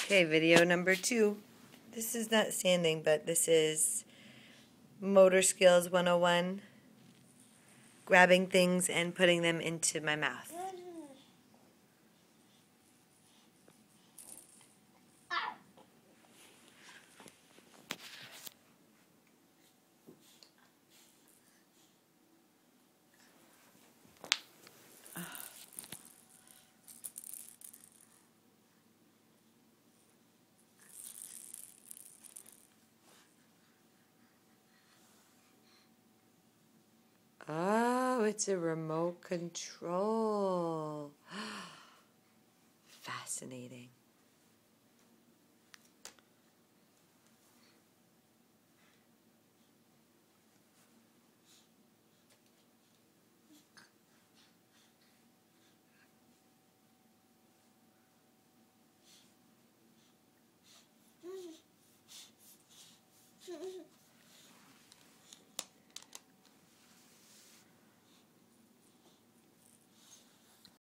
Okay, video number 2. This is not standing, but this is Motor Skills 101. Grabbing things and putting them into my mouth. Oh, it's a remote control. Fascinating.